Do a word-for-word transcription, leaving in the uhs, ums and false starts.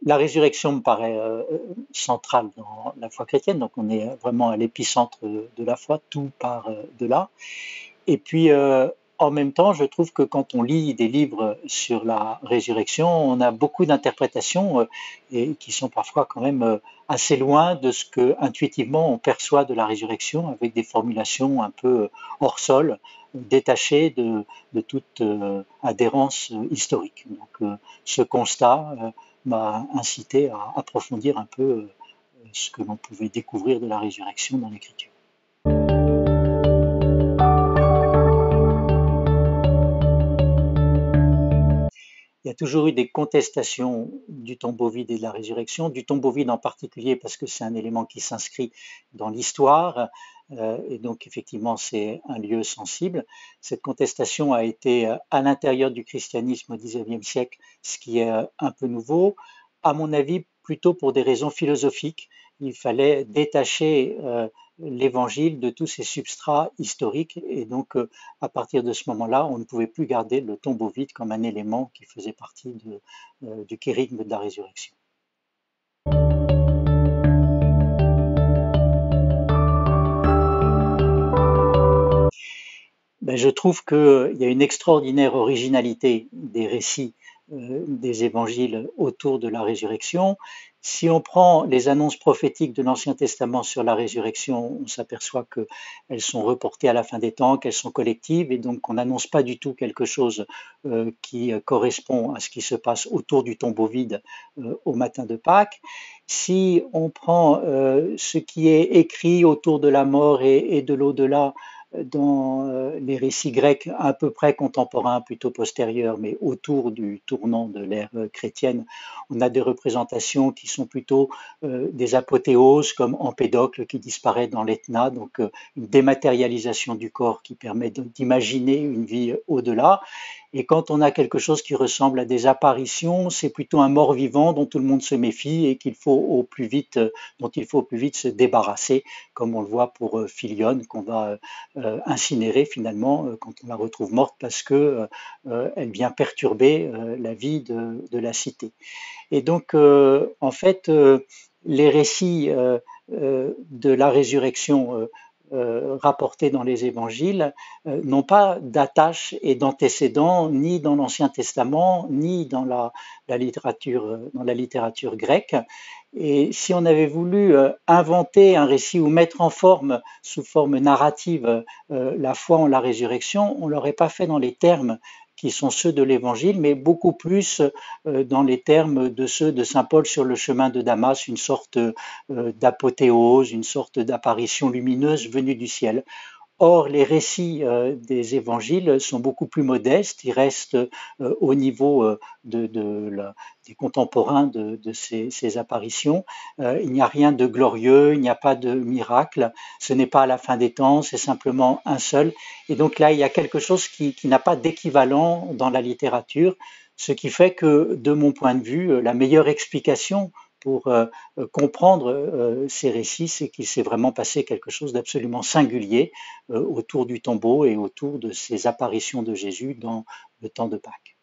la résurrection me paraît euh, centrale dans la foi chrétienne, donc on est vraiment à l'épicentre de la foi, tout part euh, de là. Et puis, euh, en même temps, je trouve que quand on lit des livres sur la résurrection, on a beaucoup d'interprétations euh, et qui sont parfois quand même euh, assez loin de ce que intuitivement on perçoit de la résurrection, avec des formulations un peu euh, hors sol, détachées de, de toute euh, adhérence euh, historique. Donc, euh, ce constat euh, m'a incité à approfondir un peu euh, ce que l'on pouvait découvrir de la résurrection dans l'Écriture. Il y a toujours eu des contestations du tombeau vide et de la résurrection, du tombeau vide en particulier parce que c'est un élément qui s'inscrit dans l'histoire euh, et donc effectivement c'est un lieu sensible. Cette contestation a été euh, à l'intérieur du christianisme au dix-neuvième siècle, ce qui est euh, un peu nouveau, à mon avis plutôt pour des raisons philosophiques. Il fallait détacher euh, l'évangile de tous ses substrats historiques et donc euh, à partir de ce moment-là, on ne pouvait plus garder le tombeau vide comme un élément qui faisait partie de, euh, du kérigme de la résurrection. Ben, je trouve qu'il y a une extraordinaire originalité des récits euh, des évangiles autour de la résurrection. Si on prend les annonces prophétiques de l'Ancien Testament sur la résurrection, on s'aperçoit qu'elles sont reportées à la fin des temps, qu'elles sont collectives, et donc on n'annonce pas du tout quelque chose euh, qui correspond à ce qui se passe autour du tombeau vide euh, au matin de Pâques. Si on prend euh, ce qui est écrit autour de la mort et, et de l'au-delà, dans les récits grecs à peu près contemporains, plutôt postérieurs, mais autour du tournant de l'ère chrétienne, on a des représentations qui sont plutôt euh, des apothéoses, comme Empédocle qui disparaît dans l'Etna, donc euh, une dématérialisation du corps qui permet d'imaginer une vie au-delà. Et quand on a quelque chose qui ressemble à des apparitions, c'est plutôt un mort-vivant dont tout le monde se méfie et qu'il faut au plus vite, dont il faut au plus vite se débarrasser, comme on le voit pour Philione, qu'on va euh, incinérer finalement euh, quand on la retrouve morte parce que euh, elle vient perturber euh, la vie de, de, la cité. Et donc, euh, en fait, euh, les récits euh, euh, de la résurrection euh, euh, rapportés dans les évangiles euh, n'ont pas d'attache et d'antécédents ni dans l'Ancien Testament ni dans la, la littérature, dans la littérature grecque. Et si on avait voulu euh, inventer un récit ou mettre en forme, sous forme narrative, euh, la foi en la résurrection, on ne l'aurait pas fait dans les termes qui sont ceux de l'Évangile, mais beaucoup plus euh, dans les termes de ceux de saint Paul sur le chemin de Damas, une sorte euh, d'apothéose, une sorte d'apparition lumineuse venue du ciel. Or, les récits euh, des évangiles sont beaucoup plus modestes, ils restent euh, au niveau euh, de, de la, des contemporains de, de ces, ces apparitions. Euh, il n'y a rien de glorieux, il n'y a pas de miracle, ce n'est pas à la fin des temps, c'est simplement un seul. Et donc là, il y a quelque chose qui, qui n'a pas d'équivalent dans la littérature, ce qui fait que, de mon point de vue, la meilleure explication pour euh, comprendre euh, ces récits, c'est qu'il s'est vraiment passé quelque chose d'absolument singulier euh, autour du tombeau et autour de ces apparitions de Jésus dans le temps de Pâques.